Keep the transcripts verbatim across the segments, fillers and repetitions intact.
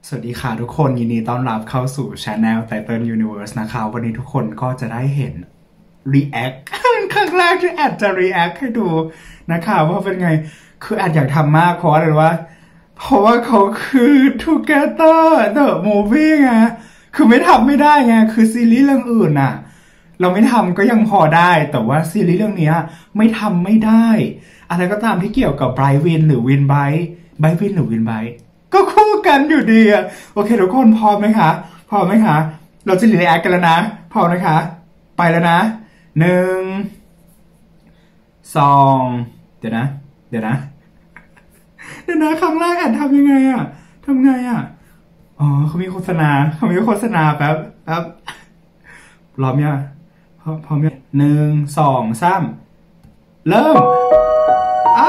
สวัสดีค่ะทุกคนยินดีต้อนรับเข้าสู่ Channel Title Universe นะคะวันนี้ทุกคนก็จะได้เห็น React ครั้งแรกที่แอดจะ React ให้ดูนะคะว่าเป็นไงคือแอดอยากทำมากเพราะอะไรว่าเพราะว่าเขาคือ Together the Movie ไงคือไม่ทำไม่ได้ไงคือซีรีส์เรื่องอื่นน่ะเราไม่ทำก็ยังพอได้แต่ว่าซีรีส์เรื่องนี้ไม่ทำไม่ได้อะไรก็ตามที่เกี่ยวกับไบรท์วินหรือวินไบรท์ไบรท์วินหรือวินไบรท์ก็คู่กันอยู่ดีอะโอเคทุกคนพร้อมไหมคะพร้อมไหมคะเราจะรีแอคกันแล้วนะพร้อมนะคะไปแล้วนะหนึ่งสองเดี๋ยวนะเดี๋ยวนะเดี๋ยวนะครั้งแรกแอดทำยังไงอะทำไงอะอ๋อเขามีโฆษณาเขามีโฆษณาแป๊บแป๊บพร้อมยังพร้อมพร้อมยังหนึ่งสองสามเริ่มอ้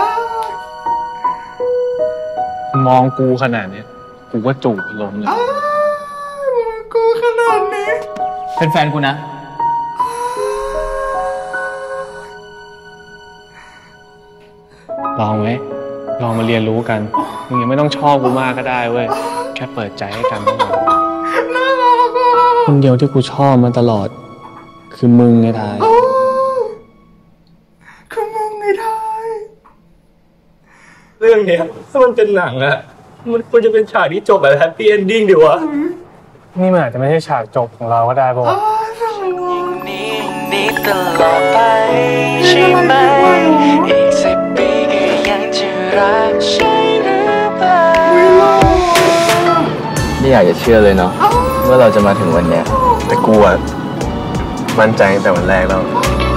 มองกูขนาดนี้กูก็จูบลงเลยมองกูขนาดนี้เป็นแฟนกูนะลองไหมลองมาเรียนรู้กันมึงยังไม่ต้องชอบกูมากก็ได้เว้ยแค่เปิดใจให้กันก็พอน่ารักอ่ะคนเดียวที่กูชอบมาตลอดคือมึงไงทายคือมึงไงทายเรื่องเนี้ยถ้ามันเป็นหนังอะมันควรจะเป็นฉากที่จบแบบแฮปปี้เอนดิ้งดีวะนี่มันอาจจะไม่ใช่ฉากจบของเราก็ได้ป่ะนี่ตลอดไปใช่ไหมอีกสิบปีก็ยังจะรักใช่หรือเปล่าไม่อยากจะเชื่อเลยเนาะว่าเราจะมาถึงวันเนี้ยแต่กูอะมั่นใจตั้งแต่วันแรกแล้ว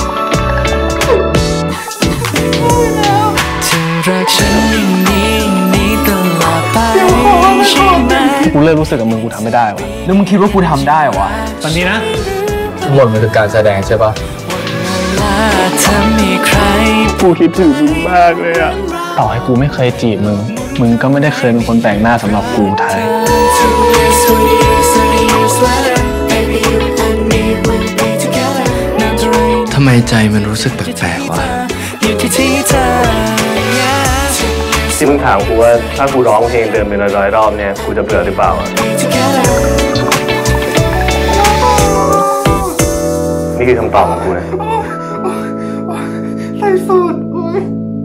รักฉันอย่างนี้นี้ตลอดไปใช่ไหมกูเลิกรู้สึกกับมึงกูทำไม่ได้วะแล้วมึงคิดว่ากูทำได้วะตอนนี้นะหมดมันคือการแสดงใช่ปะกูคิดถึงมึงมากเลยอะต่อให้กูไม่เคยจีบมึงมึงก็ไม่ได้เคยเป็นคนแปลกหน้าสำหรับกูไทยทำไมใจมันรู้สึกแปลกๆวะที่มึงถามกูว่าถ้ากูร้องเพลงเดินเป็นร้อยๆรอบเนี่ยกูจะเบื่อหรือเปล่านี่คือคำตอบของกูนะใส่สูตรโอ้ย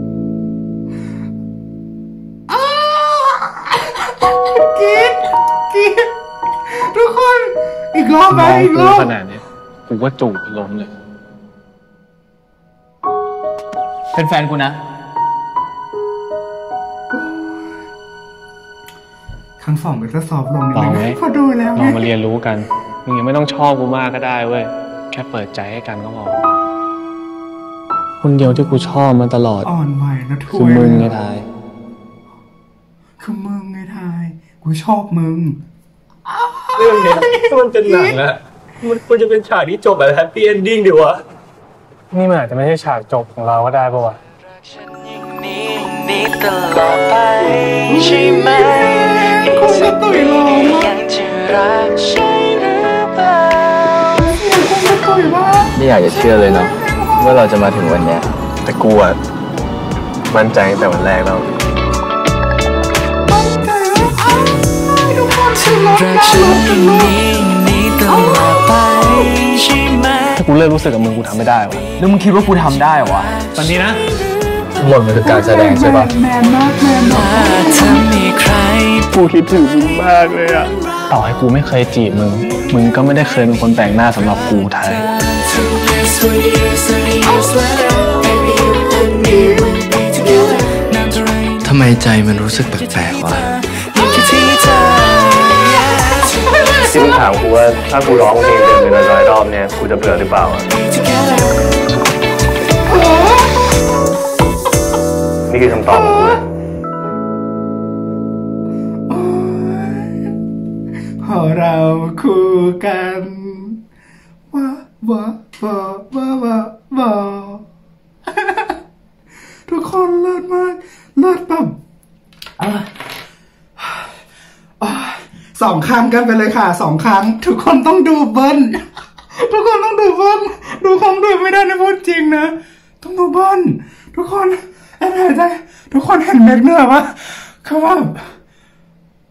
กีดกีดทุกคนอีกรอบไหมอีกรอบขนาดนี้กูว่าจูบล้มเลยเป็นแฟนกูนะครั้งสองก็จะสอบลงนิดนึงพอดูแล้วลองมาเรียนรู้กันมึงยังไม่ต้องชอบกูมากก็ได้เว้ยแค่เปิดใจให้กันก็พอคนเดียวที่กูชอบมาตลอดอ่อนไหวนะทุกคือมึงไงทายคือมึงไงทายกูชอบมึงเรื่องเนี้ยถ้ามันเป็นหนังอะมันควรจะเป็นฉากที่จบแบบแฮปปี้เอนดิ้งดีวะนี่มันอาจจะไม่ใช่ฉากจบของเราก็ได้ป่ะวะนี่ตลอดไปใช่ไหมคนจะตุยลงยังจะรักใช่หรือเปล่าคนจะตุยบ้าไม่อยากจะเชื่อเลยเนาะว่าเราจะมาถึงวันเนี้ยแต่กูอะมั่นใจตั้งแต่วันแรกแล้วรักฉันอย่างนี้นี่ตลอดไปใช่ไหมถ้ากูเลิกรู้สึกกับมึงกูทำไม่ได้วะแล้วมึงคิดว่ากูทำได้วะตอนนี้นะหมดมันคือการแสดงใช่ปะแมนมากแมนมากกูคิดถึงมึงมากเลยอะต่อให้กูไม่เคยจีบมึงมึงก็ไม่ได้เคยเป็นคนแปลกหน้าสำหรับกูไทยทำไมใจมันรู้สึกแปลกๆวะที่มึงถามกูว่าถ้ากูร้องเพลงเดินเป็นร้อยๆรอบเนี่ยกูจะเบื่อหรือเปล่านี่คือคำตอบของกูนะพอเราคู่กันว้าว้าว้าว้าว้าว้าทุกคนเลิศมากเลิศแบบสองครั้งกันไปเลยค่ะสองครั้งทุกคนต้องดูเบิ้ลทุกคนต้องดูเบิ้ลดูคงดูไม่ได้นะพูดจริงนะต้องดูเบิ้ลทุกคนแอบหายใจทุกคนเห็นเม็ดเนื้อปะเขาแบบ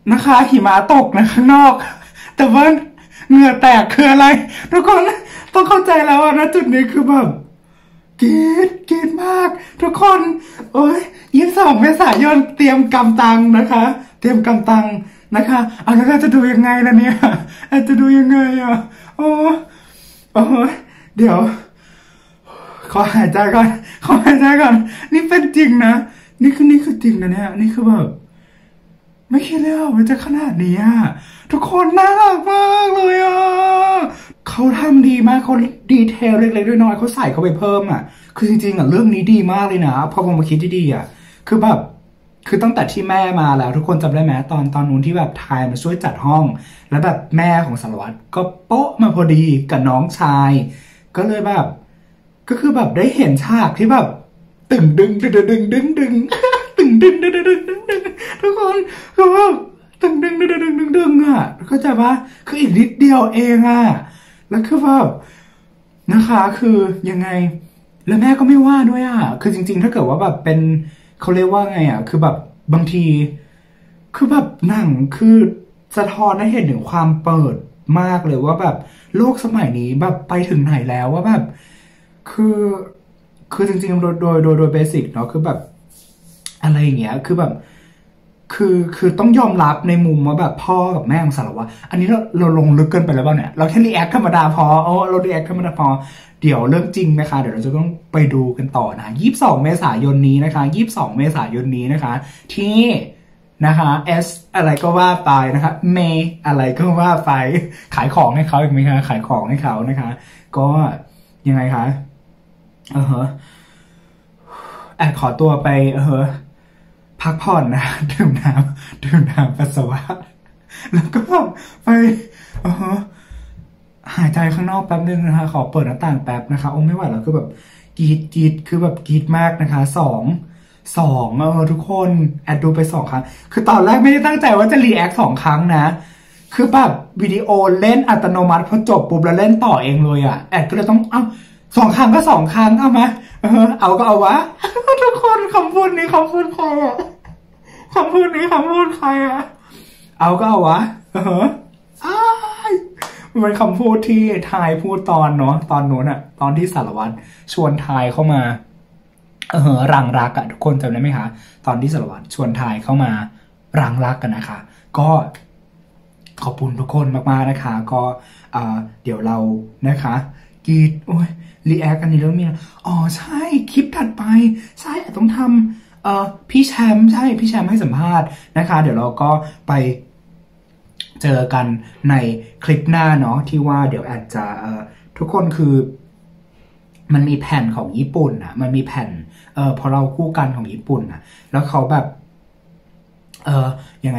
นะคะหิมะตกนะข้างนอกแต่ว่าเหงื่อแตกคืออะไรทุกคนต้องเข้าใจแล้วนะจุดนี้คือแบบกรี๊ดกรี๊ดมากทุกคนโอ้ยยี่สิบสองเมษายนเตรียมกำตังนะคะเตรียมกำตังนะคะเอาแล้วเราจะดูยังไงล่ะเนี่ยเราจะดูยังไงอ่ะโอ้โอ้เดี๋ยวขอหายใจก่อนขอหายใจก่อนนี่เป็นจริงนะนี่คือนี่คือจริงนะเนี่ยนี่คือแบบไม่คิดเลยว่ามันจะขนาดนี้อ่ะทุกคนน่ารักมากเลยอ่ะเขาทำดีมากเขาดีเทลเล็กๆน้อยๆเขาใส่เข้าไปเพิ่มอ่ะคือจริงๆอ่ะเรื่องนี้ดีมากเลยนะพอผมมาคิดดีๆอ่ะคือแบบคือตั้งแต่ที่แม่มาแล้วทุกคนจำได้ไหมตอนตอนนู้นที่แบบทายมาช่วยจัดห้องแล้วแบบแม่ของสารวัตรก็โป๊ะมาพอดีกับน้องชายก็เลยแบบก็คือแบบได้เห็นฉากที่แบบตึงดึงดึงดึงดึงดึงตึงดึงดึงดึงดึงดึงดึงทุกคนคือแบบตึงดึงดึงดึงดึงดึงดึงอ่ะเข้าใจปะคืออีกนิดเดียวเองอ่ะแล้วคือแบบนะคะคือยังไงแล้วแม่ก็ไม่ว่าด้วยอ่ะคือจริงๆถ้าเกิดว่าแบบเป็นเขาเรียกว่าไงอ่ะคือแบบบางทีคือแบบหนังคือสะท้อนให้เห็นถึงความเปิดมากเลยว่าแบบโลกสมัยนี้แบบไปถึงไหนแล้วว่าแบบคือคือจริงๆโดยโดยโดยโดยเบสิกเนาะคือแบบอะไรอย่างเงี้ยคือแบบคือคือต้องยอมรับในมุมว่าแบบพ่อกับแม่ของสารวัตรอันนี้เราเราลงลึกเกินไปแล้วเปล่าเนี่ยเราแค่รีแอคธรรมดาพอโอ้เรารีแอคธรรมดาพอเดี๋ยวเรื่องจริงนะคะเดี๋ยวเราจะต้องไปดูกันต่อนะยี่สิบสองเมษายนนี้นะคะยี่สิบสองเมษายนนี้นะคะที่นะคะ S อะไรก็ว่าไปนะคะเมอะไรก็ว่าไปขายของให้เขาอีกไหมคะขายของให้เขานะคะก็ยังไงคะเออฮะแอบขอตัวไปเออพักผ่อนนะดื่มน้ำดื่มน้ำปัสสาวะแล้วก็ไปเออหายใจข้างนอกแป๊บนึงนะคะขอเปิดหน้าต่างแป๊บนะคะโอ้ไม่ไหวแล้วคือแบบกรีดกรีดคือแบบกรีดมากนะคะสองสองเออทุกคนแอดดูไปสองครั้งคือตอนแรกไม่ได้ตั้งใจว่าจะรีแอคสองครั้งนะคือแบบวิดีโอเล่นอัตโนมัติพอจบปุ๊บแล้วเล่นต่อเองเลยอ่ะแอดก็เลยต้องเอ้าสองครั้งก็สองครั้งเอามาเออเอาก็เอาวะทุกคนคำพูดนี้คำพูดใครอะคำพูดนี้คำพูดใครอะเอาก็เอาวะเอออ้ายมันเป็นคำพูดที่ทายพูดตอนเนาะตอนโน้นอะตอนที่สารวัตรชวนทายเข้ามาเออรังรักอะทุกคนจำได้ไหมคะตอนที่สารวัตรชวนทายเข้ามารังรักกันนะคะก็ขอบคุณทุกคนมากๆนะคะก็เอ่อเดี๋ยวเรานะคะกีดโอ้ยรีแอคกันนี้แล้วมีอ๋อใช่คลิปถัดไปใช่ต้องทำเอ่อพี่แชมป์ใช่พี่แชมป์ให้สัมภาษณ์นะคะเดี๋ยวเราก็ไปเจอกันในคลิปหน้าเนาะที่ว่าเดี๋ยวอาจจะเอ่อทุกคนคือมันมีแผ่นของญี่ปุ่นอ่ะมันมีแผ่นเอ่อพอเราคู่กันของญี่ปุ่นอ่ะแล้วเขาแบบเอ่อยังไง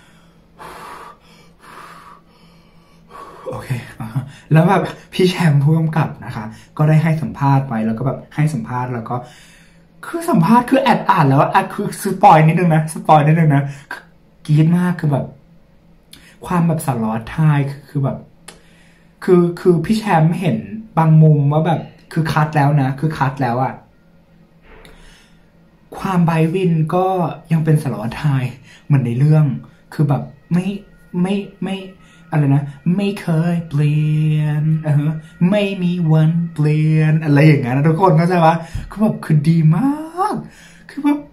โอเคแล้วแบบพี่แชมป์ผู้กำกับนะคะก็ได้ให้สัมภาษณ์ไปแล้วก็แบบให้สัมภาษณ์แล้วก็คือสัมภาษณ์คือแอดอ่านแล้วอ่ะคือสปอยนิดนึงนะสปอยนิดนึงนะกรี๊ดมากคือแบบความแบบสารวัตรไทยคือแบบคือคือพี่แชมป์เห็นบางมุมว่าแบบคือคัดแล้วนะคือคัดแล้วอะความไบวินก็ยังเป็นสารวัตรไทยเหมือนในเรื่องคือแบบไม่ไม่ไม่อะไรนะไม่เคยเปลี่ยนเออไม่มีวันเปลี่ยนอะไรอย่างเงี้ยนะทุกคนเข้าใจปะคือแบบคือดีมากคือแบบ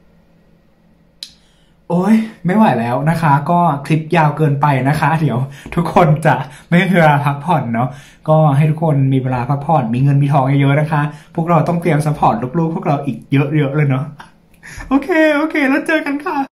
โอ้ยไม่ไหวแล้วนะคะก็คลิปยาวเกินไปนะคะเดี๋ยวทุกคนจะไม่มีเวลาพักผ่อนเนาะก็ให้ทุกคนมีเวลาพักผ่อนมีเงินมีทองเยอะๆนะคะพวกเราต้องเตรียมซัพพอร์ตลูกๆพวกเราอีกเยอะๆเลยเนาะโอเคโอเคแล้วเจอกันค่ะ